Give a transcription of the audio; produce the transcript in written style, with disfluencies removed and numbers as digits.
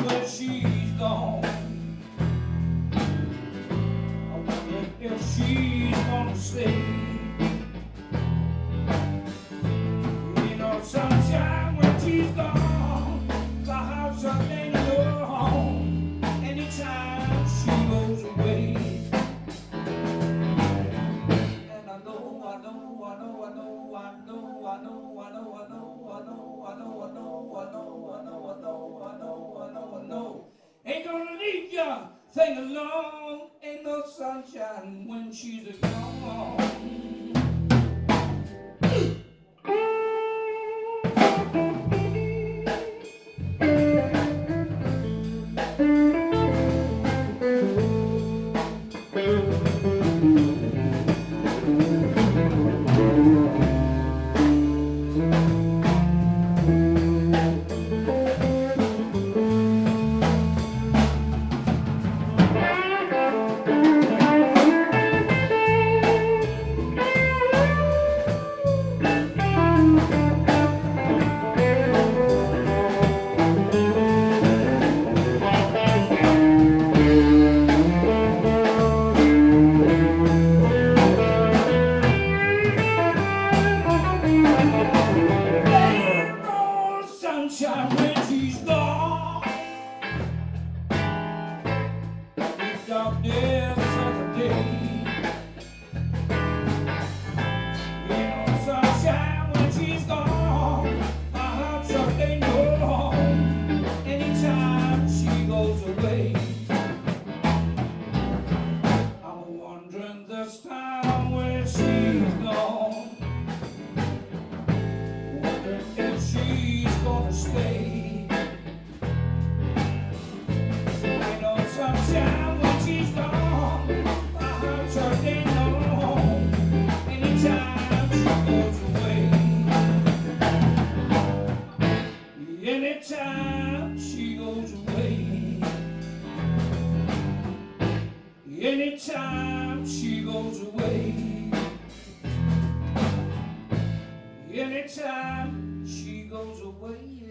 when she's gone. I wonder if she's gonna stay. You know, sunshine when she's gone, the house up ain't no home anytime she goes away. And I know, I know, I know, I know, I know, I know, I know, I know, I know, I know, I know, I know, I know, I know, I know, I know, I know. Ain't gonna leave ya, sing along. Ain't no sunshine when she's gone. Sunshine when she's gone. It's darkness of the day. You know, sunshine when she's gone. My heart's up ain't no home anytime she goes away. I'm wondering this time where she's gone. Wondering if she's gonna stay. You know, sunshine when she's gone, my heart's hurting no home anytime she goes away. Anytime she goes away. Anytime she goes away. Anytime she goes away.